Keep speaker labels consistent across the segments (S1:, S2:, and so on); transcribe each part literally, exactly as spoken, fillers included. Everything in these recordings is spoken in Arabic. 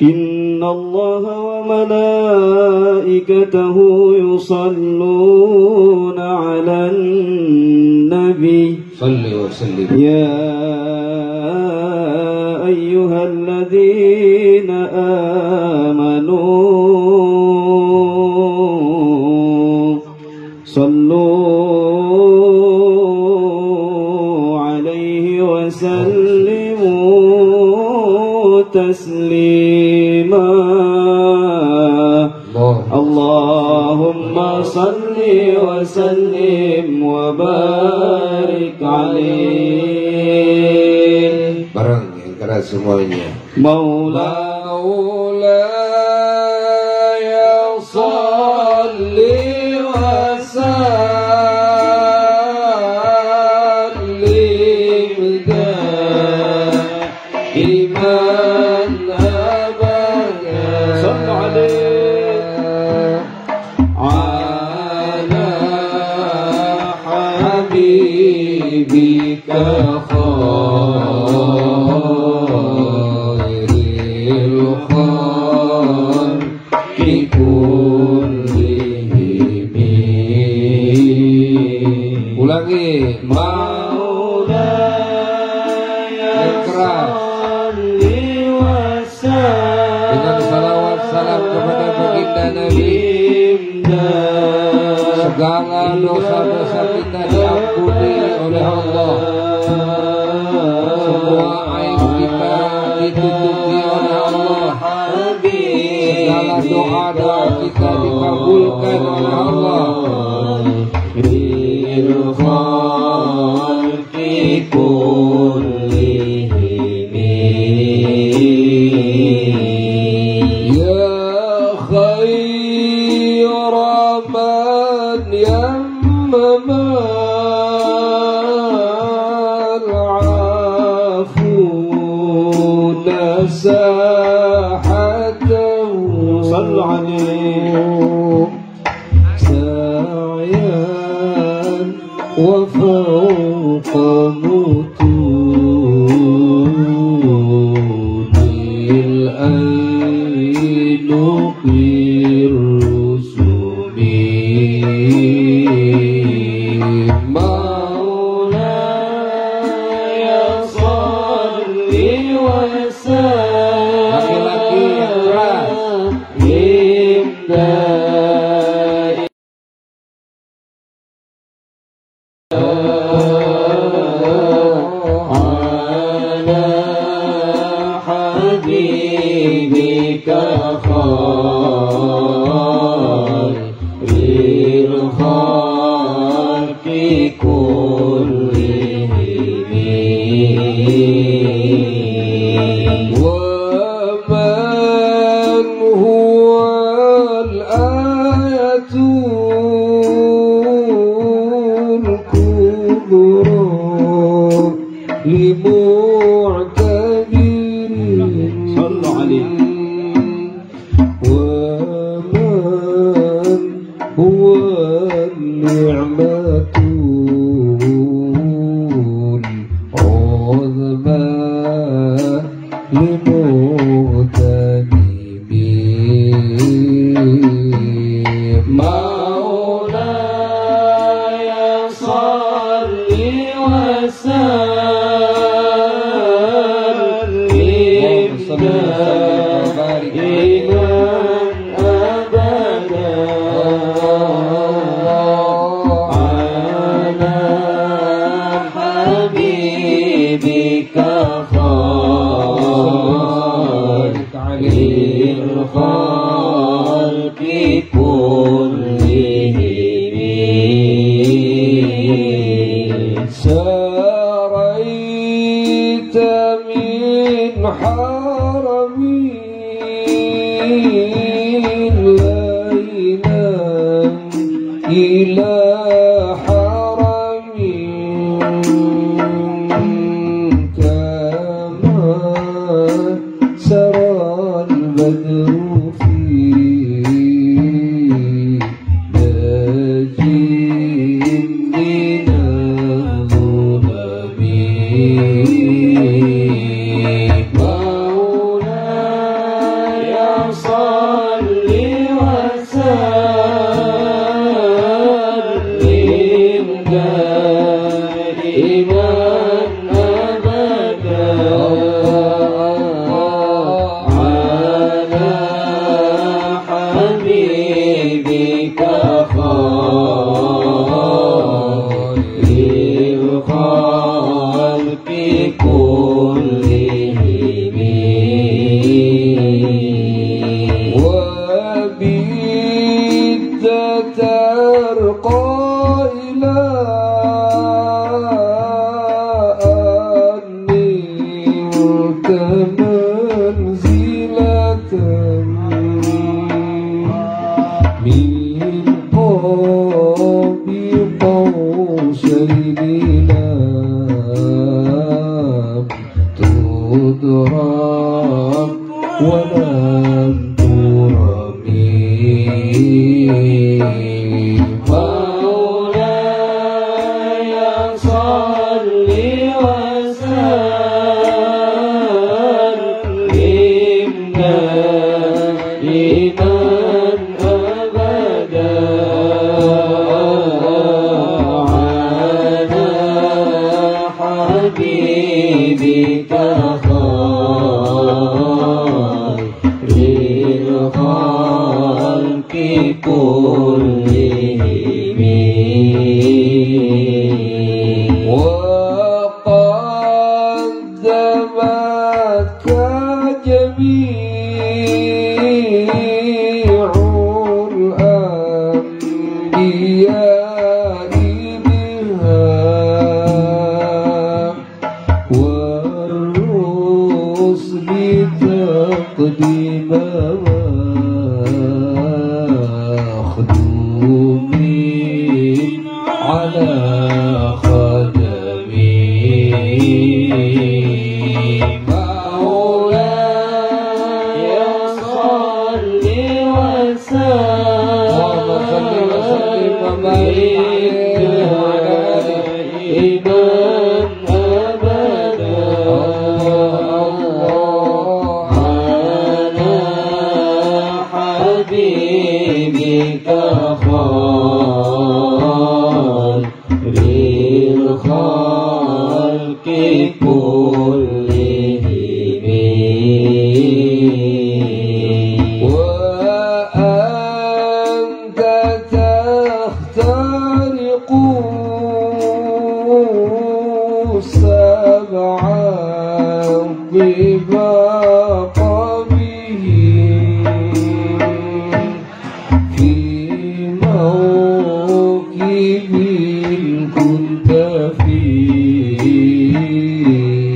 S1: إن الله وملائكته يصلون على النبي
S2: صل وسلم
S1: يا أيها الذين آمنوا صلوا عليه وسلموا تسليما اللهم صل وسلم وبارك عليه.
S2: Bareng yang keras semuanya.
S1: Maula
S2: Maulaya salli wa sallim daiman abada.
S1: Sallu alaihi
S2: ala habibika ulangi Maulaya salli wa sallim dengan salawat salam kepada baginda Nabi, segala dosa-dosa kita diampuni oleh Allah, semua aib kita ditutupi oleh Allah, segala doa-doa kita dikabulkan oleh Allah.
S1: صلوا عليه
S2: سعيا وفوق متون الأين بالرسوم مولاي صل وسلم. Laki-laki yang keras
S1: ala habibika khairil khalqi kullihim
S2: wa man huwa al-ayatul kubra limu'tabirin.
S1: صلوا عليه
S2: ومن هو النعمة العظمى لمغتنمين.
S1: مولاي صل وسلم دائما أبدا على حبيبك خير الخلق كلهم
S2: سريت من حرمي ليلا إلى حرمي كما سرى البدر في نجم من الظلم.
S1: مولاي صل وسلم دائما أبدا على حبيبك خير الخلق كلهم وبت ترقى إلى أن نلت منزلة من قاب قوسين لم تدرك ولم ترمي مولاي صل وسلم دائما أبدا على حبيبك خير الخلق كلهم وقدمتك جميع الأنبياء بها والرسل تقديما مخدومين على خدمي مولاي صل وسلم دائما أبدا على حبيبك خير الخلق كلهم وأنت تخترق سبعا طباق بهم في موكب كنت فيه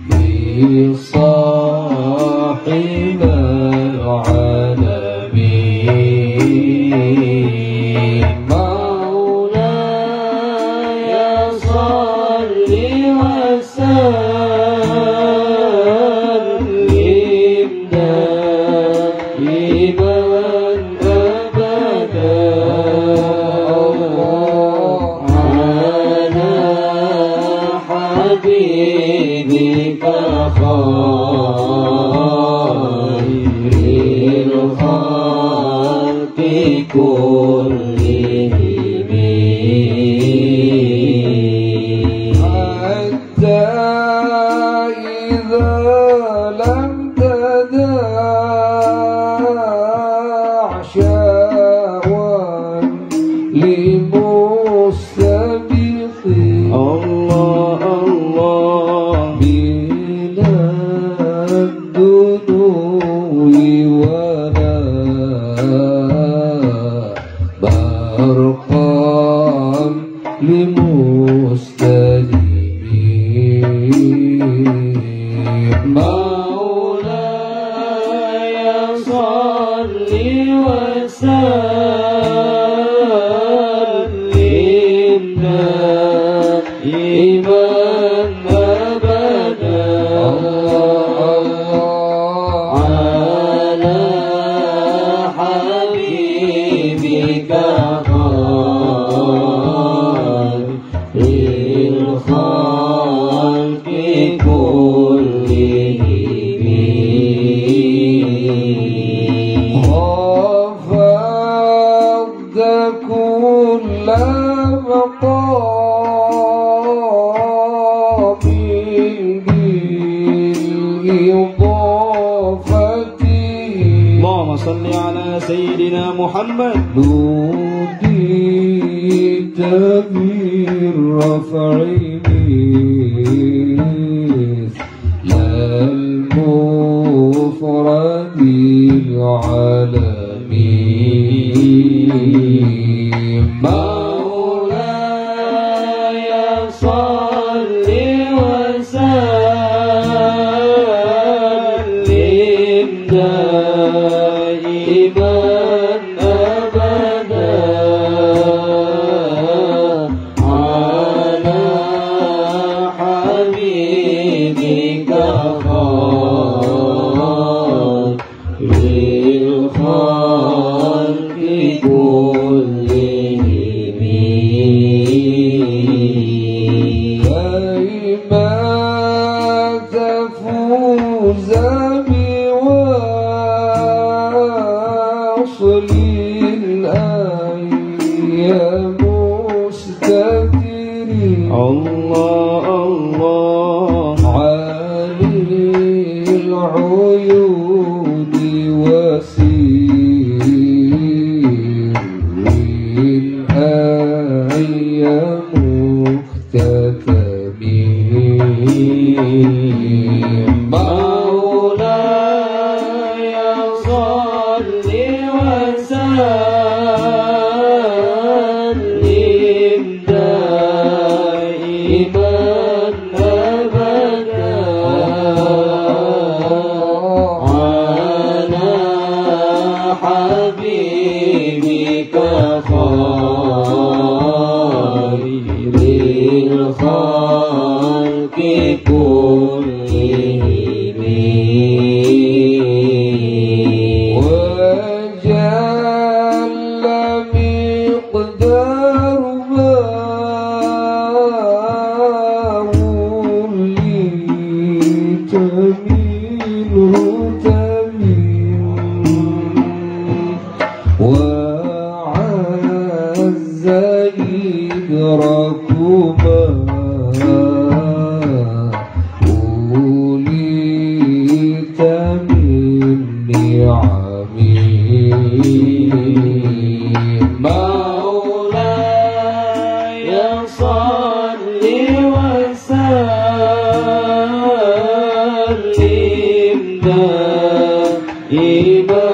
S1: صاحب العالمين مولاي صل وسلم دائما أبدا على حبيبك خير الخلق كلهم حتى إذا لم تدع شاوا لمستبق الله الله بلا الدنو ولا برقا لمستجيبين مولاي صل وسلم دائما أبدا على حبيبك خير الخلق كلهم اللهم صل على سيدنا محمد.
S2: نوديت بالرفع مثل المفرد العالمين. مولاي صل وسلم دائما أبدا على حبيبك خير الخلق كلهم. كيما تفوز بوصل الأيام مستترين. الله الله عالي العيون وسير الأيام مختتمين. مولاي صل وسلم دائما أبدا على حبيبك خير الخلق كلهم. وجل مقدار ما وليت منه تمين. وعز إدراكما وليت من نعمي. مولاي صل وسلم دائما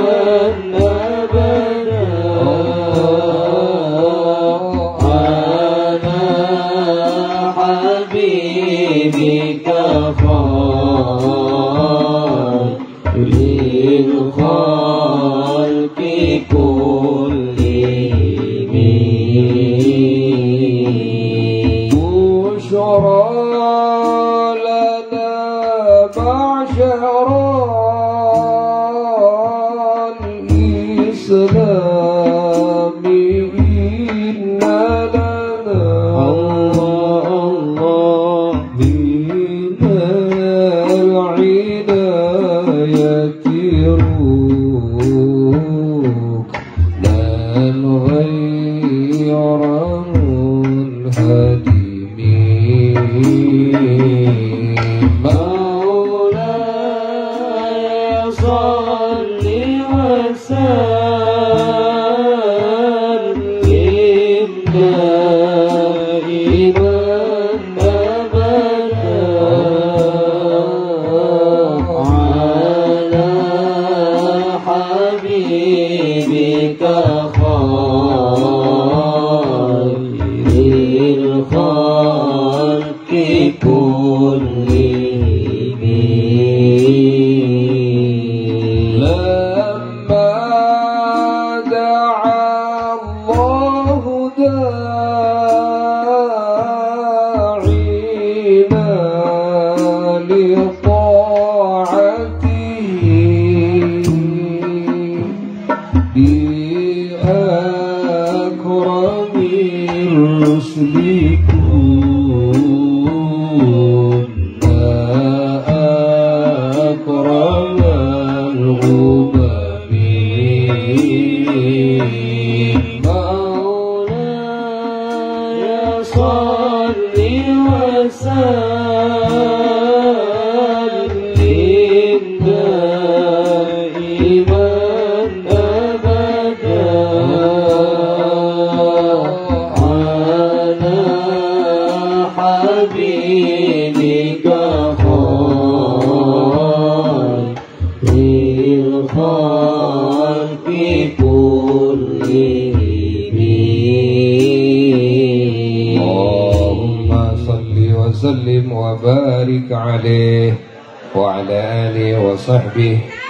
S2: أبدا على حبيبك خير الخلق كلهم. بشرى لنا معشر الإسلام إن لنا الله الله من العناية ركنا غير منهدمين. مولاي صل وسلم دائما أبدا على حبيبك خير الخلق كلهم. لما دعا الله داعينا لطاعته بأكرم الرسل كنا أكرم الغمم. مولاي صل وسلم دائما
S3: وسلم وبارك عليه وعلى آله وصحبه